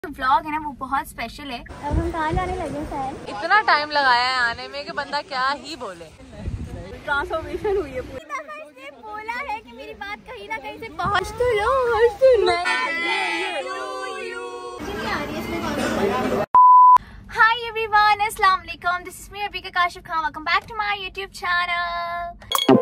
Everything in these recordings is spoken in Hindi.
व्लॉग है ना वो बहुत स्पेशल है। अब हम कहाँ जाने लगे सर? इतना टाइम लगाया है आने में कि बंदा क्या ही बोले। ट्रांसफॉर्मेशन हुई है पूरी। इसने बोला है कि मेरी बात कहीं ना कहीं से पहुँच तो लो। हाय एवरीवन, अस्सलाम वालेकुम। This is me Abika Kashif Khan. Welcome back to my YouTube channel.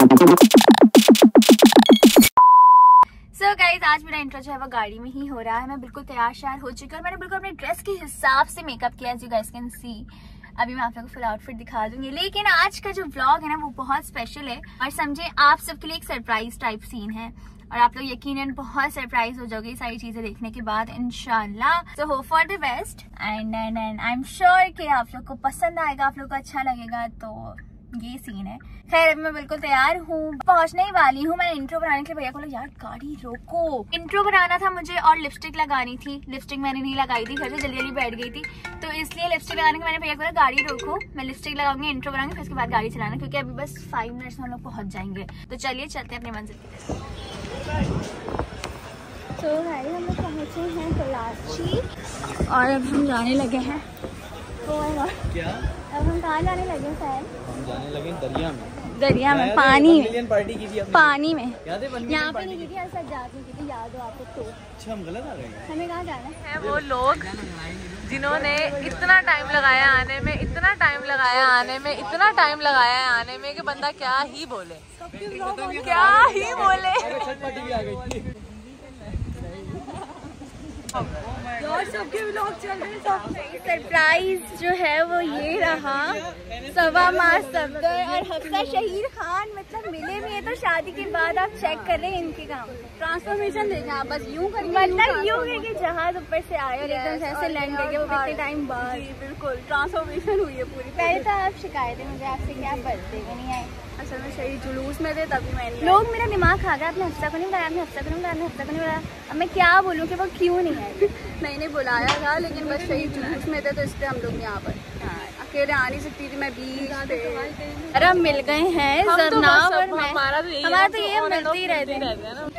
So guys, आज मेरा इंट्रो जो है वो गाड़ी में ही हो रहा है। मैं बिल्कुल तैयार श्यार हो चुकी हूँ और मैंने बिल्कुल अपने ड्रेस के हिसाब से मेकअप किया, as you guys can see. अभी मैं आप लोगों को फुल आउटफिट दिखा दूंगी, लेकिन आज का जो व्लॉग है ना वो बहुत स्पेशल है और समझे आप सबके लिए एक सरप्राइज टाइप सीन है और आप लोग यकीनन बहुत सरप्राइज हो जाओगे सारी चीजें देखने के बाद इंशाल्लाह। So hope for the best and I am sure कि आप लोग को पसंद आएगा, आप लोग को अच्छा लगेगा। तो ये सीन है। खैर मैं बिल्कुल तैयार हूँ, पहुंचने ही वाली हूँ। मैंने इंट्रो बनाने के लिए भैया को यार गाड़ी रोको, इंट्रो बनाना था मुझे और लिपस्टिक लगानी थी। लिपस्टिक मैंने नहीं लगाई थी, घर से जल्दी जल्दी बैठ गई थी, तो इसलिए लिपस्टिक लगाने के मैंने भैया को गाड़ी रोको, मैं लिपस्टिक लगाऊंगी, इंट्रो बनाऊंगी, फिर उसके बाद गाड़ी चलाना, क्योंकि अभी बस 5 मिनट्स में हम लोग पहुंच जाएंगे। तो चलिए चलते हैं अपनी मंजिल की तरफ। तो भाई हम लोग पहुँचे हैं कराची और अब हम जाने लगे हैं। क्या? अब हम कहाँ जाने लगे सर? हम जाने लगे दरिया में, पानी में, पार्टी की थी पानी में। याद है? यहाँ पे नहीं की थी, ऐसा जाती की थी, याद हो आपको? तो अच्छा, हम गलत आ रहे हैं। हमें कहाँ जाना है वो लोग जिन्होंने इतना टाइम लगाया आने में, इतना टाइम लगाया आने में, इतना टाइम लगाया आने में कि बंदा क्या ही बोले, क्या ही बोले। सबके व्लॉग चल रहे हैं। सरप्राइज जो है वो ये रहा, सवा माह सफदर और हफ्सा शहीर खान मतलब मिले भी है। तो शादी के बाद आप चेक कर रहे हैं इनके काम, ट्रांसफॉर्मेशन देखें आप, बस यूं करेंगे, मतलब यूं है कि जहाज ऊपर से आए और एकदम से ऐसे लैंड करके वो कितने टाइम बाद। बिल्कुल ट्रांसफॉर्मेशन हुई है पूरी। पहले तो आप शिकायतें मुझे आपसे क्या बर्थडे में नहीं आए, असल में शहीद जुलूस में थे तभी मैंने, लोग मेरा दिमाग खा गया, आपने हफ्सा को नहीं बुलाया, आपने हफ्सा को नहीं बुलाया, आपने हफ्सा को नहीं बुलाया। अब मैं क्या बोलूँ कि वो क्यों नहीं आए? मैंने बुलाया था लेकिन बस शहीद जुलूस में थे, तो इसलिए हम लोग यहाँ पर अकेले आ नहीं सकती थी। मैं बीच अरे मिल गए हैं जरनाब और मैं, हमारा तो ये मिलते ही रहते हैं।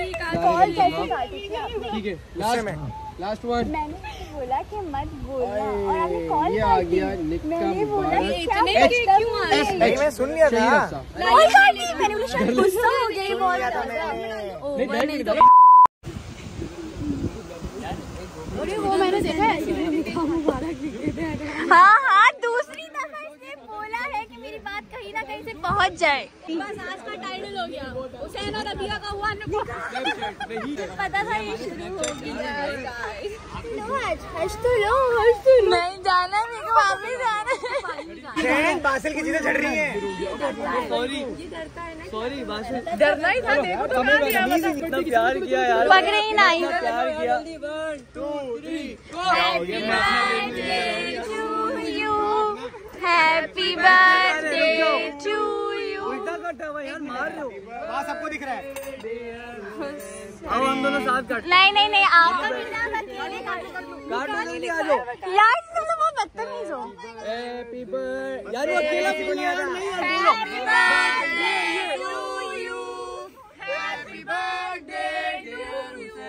ठीक है, लास्ट वन। मैंने बोला कि मत बोलना और आपने कॉल आ गया। मैंने बोला कि क्यों आए? मैं सुन लिया था। मैंने बोला शायद गुस्सा हो गई बहुत ज्यादा। अरे वो मैंने देखा हाँ, दूसरी दफा इसने बोला है कि मेरी बात कहीं ना कहीं से पहुंच जाए। बस आज का टाइटल हो गया, हुसैन और रबिया का हुआ पता था ये शुरू होगी। हंस तो लो, नहीं जाना, मेरे को वापस जाना। बासिल की चीजें चढ़ रही हैं। सॉरी बासिल, डरना ही था, देखो तो कहा दिया, इतना प्यार किया यार, पकड़े ही नहीं। प्यार किया। 1 2 3 हैप्पी बर्थडे टू यू। उल्टा कटा हुआ यार, मार रहे हो। वहाँ सबको दिख रहा है। अब हम दोनों साथ काट। नहीं आप काटो नहीं, आ जाओ यार, तुम तो बहुत बदतमीज हो। हैप्पी बर्थडे यार, वो अकेला बोल रहा है। Happy birthday to you, happy birthday to you.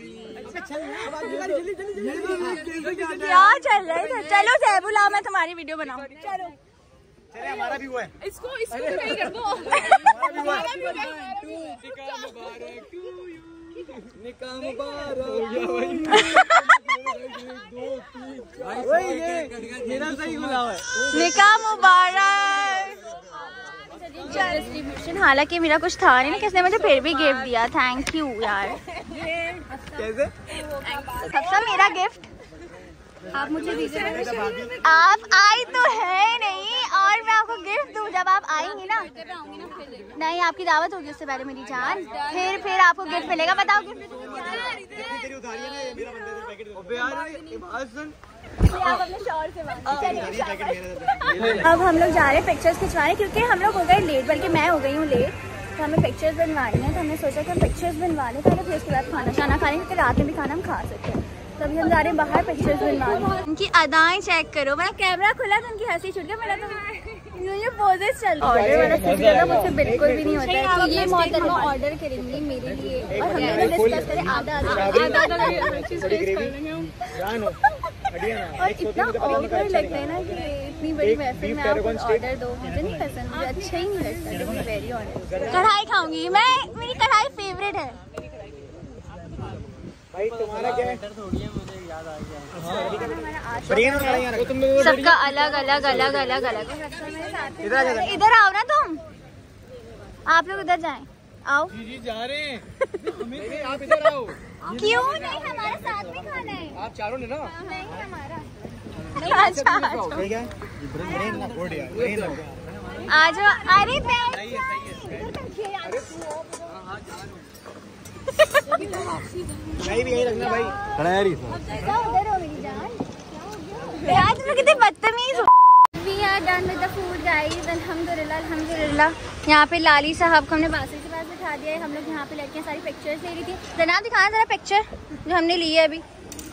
क्या चल रहा है? चलो जैबुला, मैं तुम्हारी वीडियो बनाऊं। चलो चले, हमारा भी हुआ है। इसको कहीं कर दो। निकाह मुबारक। मेरा सही खुला है। निकाह मुबारक। डिस्ट्रीब्यूशन हालांकि मेरा कुछ था नहीं, किसने मुझे फिर भी गिफ्ट दिया, थैंक यू यार। कैसे? सबसे मेरा गिफ्ट आप मुझे दीजिए। आप आई तो है नहीं और मैं आपको गिफ्ट दूं जब आप आएंगी ना। नहीं, आपकी दावत होगी उससे पहले मेरी जान, फिर आपको गिफ्ट मिलेगा। बताओ गिफ्ट आप अपने शौहर से बात। अब हम लोग जा रहे हैं पिक्चर्स खिंचवाने, क्योंकि हम लोग हो गए लेट, बल्कि मैं हो गई हूँ लेट, तो हमें पिक्चर्स बनवानी है। तो हमने सोचा कि हम पिक्चर्स बनवा लें पहले, फिर उसके बाद खाना शाना खा लेंगे, क्योंकि रात में भी खाना हम खा सकते हैं। तो अभी हम जा रहे हैं बाहर पिक्चर्स बनवाने। उनकी अदाएं चेक करो, मेरा कैमरा खुला तो उनकी हंसी छूट गया, मेरा तो ये पोजेस चल रहा है। ऑर्डर वाला सिलसिला मुझसे बिल्कुल भी नहीं होता है कि ये मोहतरमा ऑर्डर करेंगी मेरे लिए और हम डिस्कस करें आधा और इतना ऑकवर्ड लगता है ना कि इतनी बड़ी महफिल में आप ऑर्डर दो, मुझे नहीं पसंद, मुझे अच्छा ही नहीं लगता, टू बी वेरी ऑनेस्ट। कढ़ाई खाऊंगी मैं, मेरी कढ़ाई फेवरेट है। भाई तुम्हारा क्या है? सबका अलग अलग अलग अलग अलग। इधर आओ ना तुम, आप लोग उधर जाएं। आओ जी जा रहे हैं। नहीं आप इधर आओ। क्यों नहीं, हमारे साथ में खाना है। आप चारों ने ना? नहीं हमारा। अच्छा आज अरे नहीं भी यही रखना भाई। उधर हो मेरी जान। यार तुम कितने बदतमीज हो। We are done with the food guys, अल्हम्दुलिल्लाह अल्हम्दुलिल्लाह। यहाँ पे लाली साहब को हमने बासिल के पास बिठा दिया है। हम लोग यहाँ पे लड़कियाँ सारी पिक्चर्स ले रही थी। जनाब दिखाएं जरा पिक्चर जो हमने ली है अभी।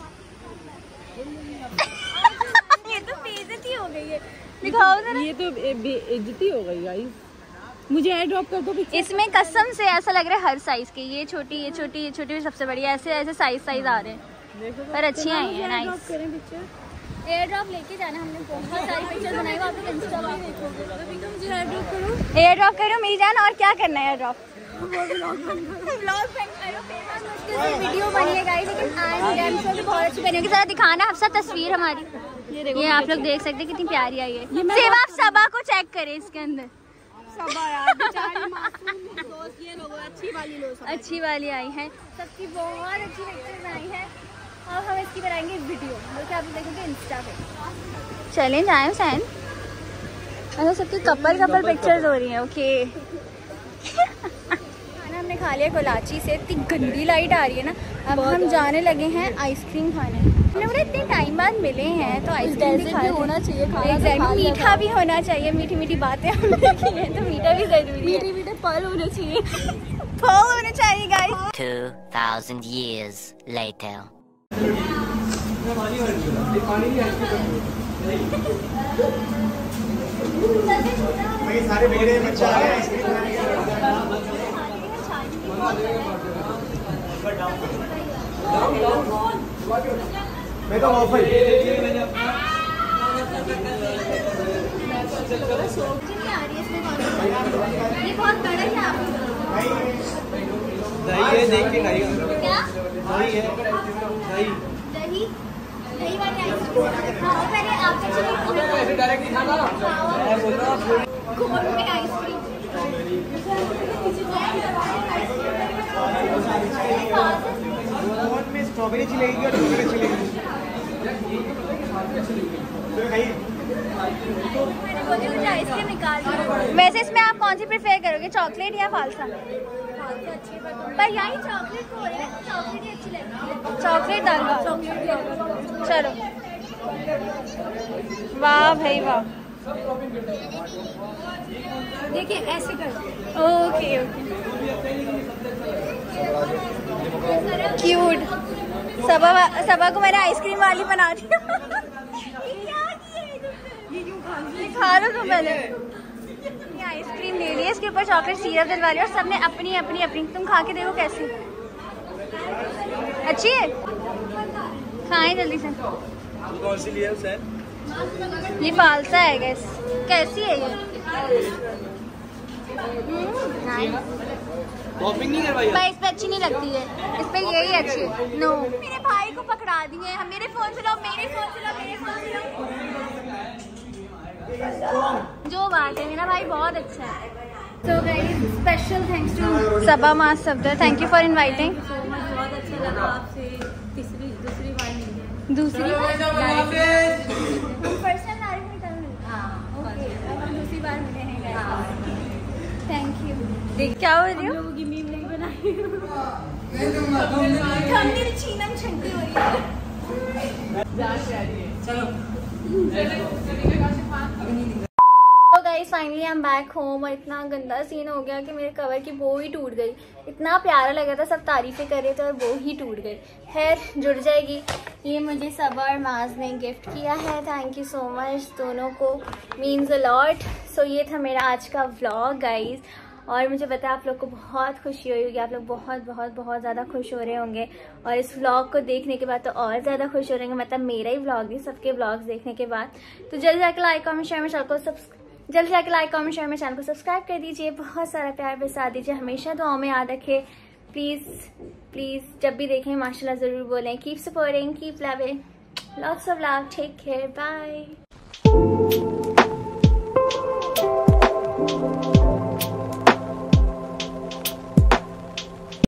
ये तो बेइज्जती हो गई है, दिखाओ जरा। ये तो बेइज्जती हो गई गाइस। मुझे एयर ड्रॉप कर दो पिक्चर। इसमें कसम से ऐसा लग रहा है हर साइज के, ये छोटी ये छोटी ये छोटी सबसे बड़ी, ऐसे ऐसे साइज आ रहे हैं, पर अच्छी आई है। नाइस। एयर ड्रॉप लेके जाना, हमने बहुत सारी पिक्चर बनाई, आप लोग इंस्टा पर देखोगे। मुझे एयर ड्रॉप करो, एयर ड्रॉप करो मेरी जान। और क्या करना है एयर ड्रॉप? व्लॉग करो, वीडियो बनी है गाइस, लेकिन आज बहुत अच्छी बनी होगी। जरा दिखाना हफ्सा तस्वीर हमारी, ये आप लोग देख सकते हैं कितनी प्यारी आई है। सिर्फ आप सबा को चेक करें इसके अंदर। सबा यार बेचारी मासूम दोस्त, ये लोग अच्छी वाली आई है, सबकी बहुत अच्छी पिक्चर्स आई हैं। अब हम इसकी बनाएंगे वीडियो, जो कि आप देखेंगे इंस्टा पे। चलें जाएं सैन। अच्छा सबकी कपल पिक्चर्स हो रही हैं। ओके खाना हमने खा लिया कोलाची से, इतनी गंदी लाइट आ रही है ना। अब हम जाने लगे हैं आइसक्रीम खाने। हमने बोला इतने टाइम बाद मिले हैं तो आइसक्रीम भी होना चाहिए, खाना मीठा भी होना चाहिए। मीठी मीठी बातें हमने की हैं तो मीठा भी जरूरी है। मीठे मीठे पल होने चाहिए, पल होने चाहिए गाइस। 2000 years later. सारे मेरे बच्चा आ रहे मैं तो ऑफर ये बहुत बड़ा है आप दही है, देख के खाइएगा। क्या दही है, दही दही दही वाली आइसक्रीम खाओ पहले। आप ऐसे डायरेक्ट खाना कोन में आइसक्रीम। कोन में स्ट्रॉबेरी चिलेगी और चॉकलेट चिलेगी। मुझे आइसक्रीम निकाल दो। वैसे इसमें आप कौन सी प्रेफर करोगे, चॉकलेट या फालसा? पर यही चॉकलेट हो रही है, चॉकलेट ही अच्छी लगती है। चॉकलेट डालो, चलो। वाह भाई वाह, देखिए ऐसे करो। Okay okay cute. सबा को मैंने आइसक्रीम वाली बना दी। खा लो तुम पहले। आइसक्रीम ले लिया, इसके ऊपर चॉकलेट सिरप डलवा लिया और सबने अपनी अपनी अपनी। तुम खा के देखो कैसी अच्छी है, खाएं जल्दी से। कौन सी लिया सर? ये फालसा है गैस। कैसी है ये? टॉपिंग नहीं करवाई? भाई इस पे अच्छी नहीं लगती है, इस पे यही अच्छी है। नो मेरे भाई को पकड़ा दिए हम। मेरे फोन से लो, मेरे फोन से लो, मेरे फोन से लो। जो बात है मेरा भाई बहुत अच्छा है। तो guys special thanks to Saba मास Safdar, thank you for inviting. बहुत अच्छा लगा आपसे दूसरी बार मिली। दूसरी दूसरी बार मिले हैं। Thank you. क्या हो रही हो? लोगों की मीम नहीं बनाई। ठंडी छीनम छंडी हो रही है। तो guys finally I am back home और इतना गंदा सीन हो गया कि मेरे कवर की वो ही टूट गई। इतना प्यारा लगा था, सब तारीफें कर रहे थे और वो ही टूट गई। खैर जुड़ जाएगी। ये मुझे सबा और माज ने गिफ्ट किया है, थैंक यू सो मच दोनों को, मीन्स अ लॉट। सो ये था मेरा आज का व्लॉग गाइस। और मुझे पता है आप लोग को बहुत खुशी हुई होगी, आप लोग बहुत बहुत बहुत ज़्यादा खुश हो रहे होंगे और इस व्लॉग को देखने के बाद तो और ज़्यादा खुश हो रहे होंगे, मतलब मेरा ही व्लॉग नहीं, सबके व्लॉग्स देखने के बाद। तो जल्दी जाकर लाइक कमेंट शेयर में चैनल को सब्सक्राइब कर दीजिए, बहुत सारा प्यार बरसा दीजिए, हमेशा दुआओं में याद रखें प्लीज़ प्लीज़। जब भी देखें माशाल्लाह ज़रूर बोलें। Keep supporting, keep loving, lots of love, take care, bye.